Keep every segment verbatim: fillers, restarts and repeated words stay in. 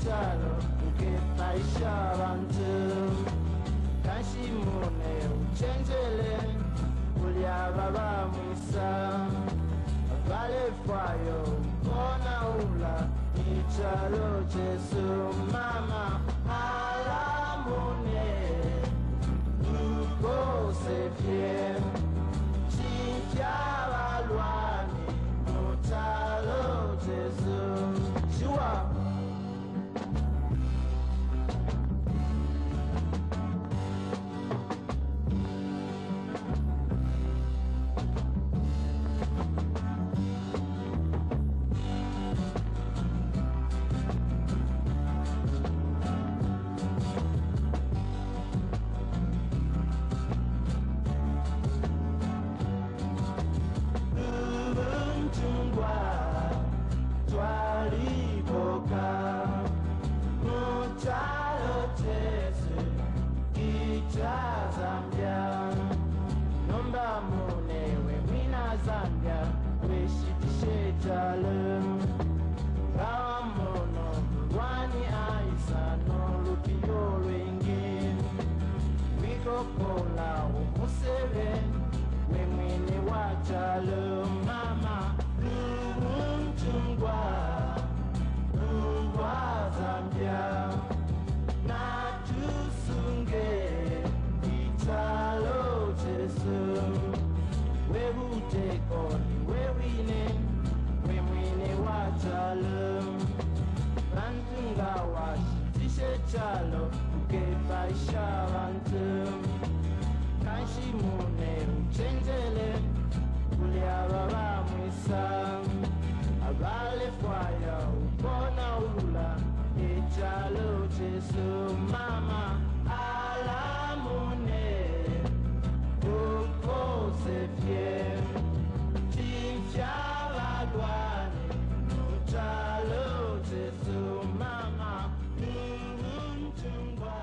chalo ukepaisha bantu kashimune uchenjele uliababa mwisa vale fwayo kona ula ichalo Jesu mama alamune uko sefie chikyala lwani mutalo Jesu shua Zambia, nomba munewe mina Zambia, weshitishe jalem. Rawa mono, wani aisa no lupio lwengi. Wiko kola umuseve, we mwini wa jalem. Mama, luuntungwa, luwa Zambia, na tusunge. Chalo Jesu, we will take on, we winning, we winning what chalo. Bantunga wash, tishe chalo, uke paisha bantu. Kanshi mune uchenjele, ulia baba mwisa. Abale fwaya, upona ula, e chalo Jesu mama, alamune. C'est fier, Tintiala douane, Chalo Jesu mama, Nunchungwa.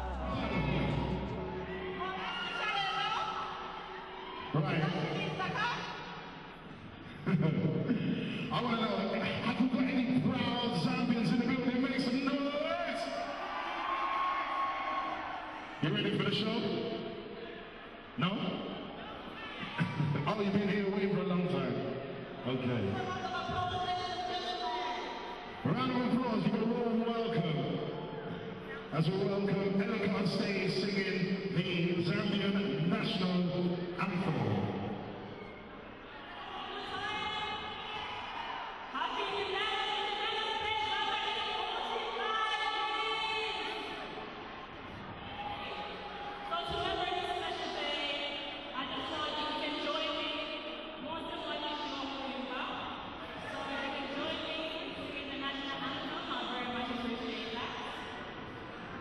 Right. I want to know, have you got any proud Zambians in the building? Make some noise! You ready for the show? No? Oh, you've been here waiting for a long time. Okay. Round of applause, give a warm welcome. As we welcome Eric on stage singing the Zambian National Anthem.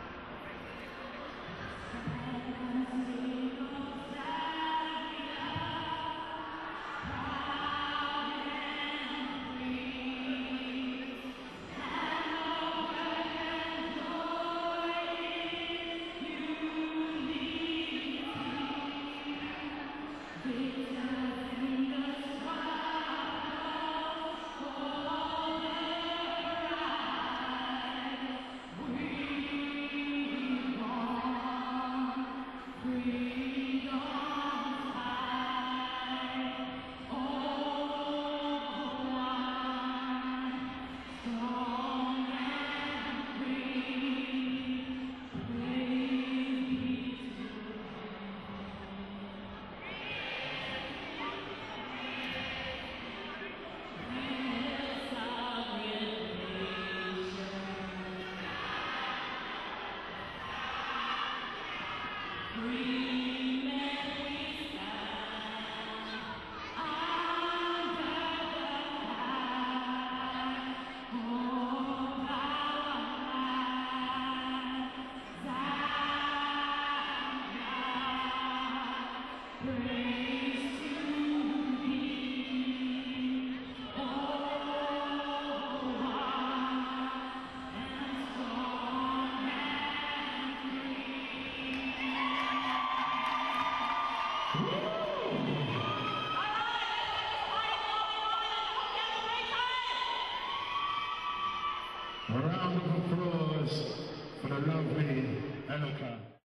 Zambia. the Eloka.